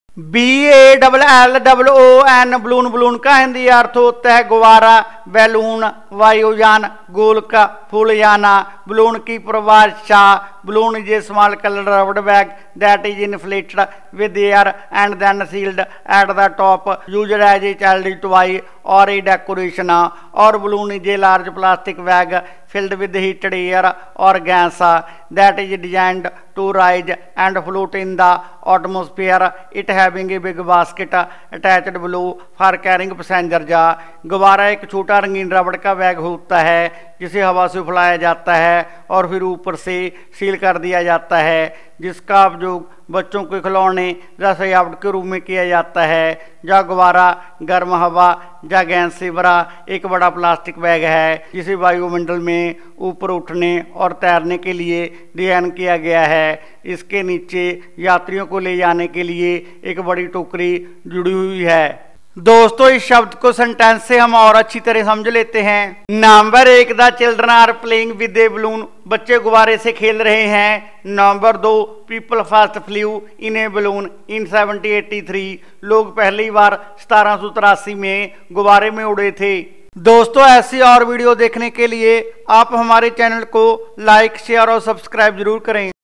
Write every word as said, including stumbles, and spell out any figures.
B A double L double O N balloon. Balloon का हिंदी अर्थ होता है गुब्बारा, बैलून, वायुयान, गोलका, फूलयाना। बलून की परिभाषा, balloon is a small coloured rubber bag that is inflated with air and then sealed at the top, used as a child toy और a decoration. और balloon is a large plastic bag filled with heated air or gas that is designed to rise and float in the atmosphere, it having a big basket attached below for carrying passengers। गुब्बारा एक छोटा रंगीन रबड़ का bag होता है जिसे हवा से फैलाया जाता है और फिर ऊपर से सील कर दिया जाता है, जिसका उपयोग बच्चों के खिलौने या सजावट के रूप में किया जाता है। यह गुब्बारा गर्म हवा या गैस से भरा एक बड़ा प्लास्टिक बैग है जिसे वायुमंडल में ऊपर उठने और तैरने के लिए डिजाइन किया गया है। इसके नीचे यात्रियों को ले जाने के लिए एक बड़ी टोकरी जुड़ी हुई है। दोस्तों, इस शब्द को सेंटेंस से हम और अच्छी तरह समझ लेते हैं। नंबर एक, the children are playing with a balloon. बच्चे गुब्बारे से खेल रहे हैं। नंबर दो, people first flew in a balloon in seventeen eighty three. लोग पहली बार सतारह सौ तिरासी में गुब्बारे में उड़े थे। दोस्तों, ऐसी और वीडियो देखने के लिए आप हमारे चैनल को लाइक, शेयर और सब्सक्राइब जरूर करें।